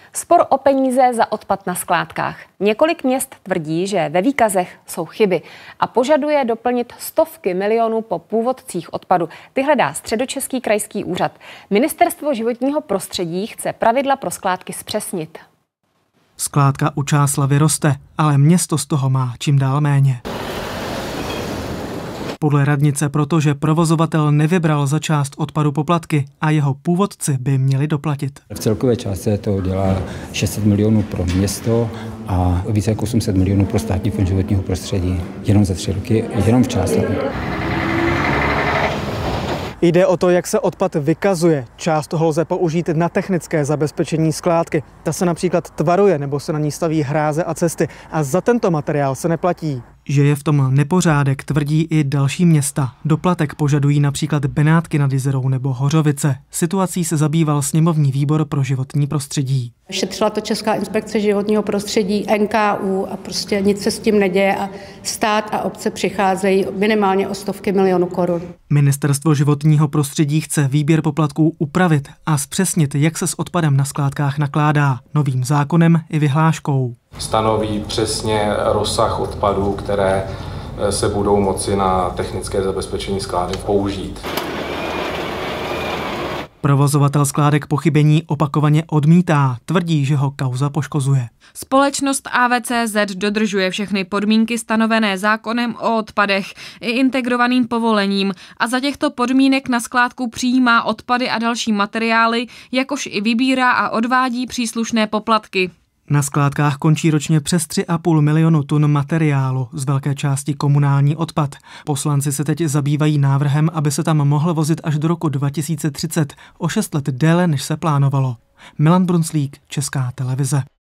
Spor o peníze za odpad na skládkách. Několik měst tvrdí, že ve výkazech jsou chyby a požaduje doplnit stovky milionů po původcích odpadu. Ty hledá Středočeský krajský úřad. Ministerstvo životního prostředí chce pravidla pro skládky zpřesnit. Skládka u Čáslavy roste, ale město z toho má čím dál méně. Podle radnice, protože provozovatel nevybral za část odpadu poplatky a jeho původci by měli doplatit. V celkové částce to dělá 600 milionů pro město a více jak 800 milionů pro Státní fond životního prostředí. Jenom za 3 roky, jenom v Čáslavě. Jde o to, jak se odpad vykazuje. Část toho lze použít na technické zabezpečení skládky. Ta se například tvaruje nebo se na ní staví hráze a cesty a za tento materiál se neplatí. Že je v tom nepořádek, tvrdí i další města. Doplatek požadují například Benátky nad Jizerou nebo Hořovice. Situací se zabýval sněmovní výbor pro životní prostředí. Šetřila to Česká inspekce životního prostředí, NKÚ a prostě nic se s tím neděje a stát a obce přicházejí minimálně o stovky milionů korun. Ministerstvo životního prostředí chce výběr poplatků upravit a zpřesnit, jak se s odpadem na skládkách nakládá novým zákonem i vyhláškou. Stanoví přesně rozsah odpadů, které se budou moci na technické zabezpečení skládek použít. Provozovatel skládek pochybení opakovaně odmítá, tvrdí, že ho kauza poškozuje. Společnost AVCZ dodržuje všechny podmínky stanovené zákonem o odpadech i integrovaným povolením a za těchto podmínek na skládku přijímá odpady a další materiály, jakož i vybírá a odvádí příslušné poplatky. Na skládkách končí ročně přes 3,5 milionu tun materiálu, z velké části komunální odpad. Poslanci se teď zabývají návrhem, aby se tam mohl vozit až do roku 2030, o 6 let déle, než se plánovalo. Milan Brunclík, Česká televize.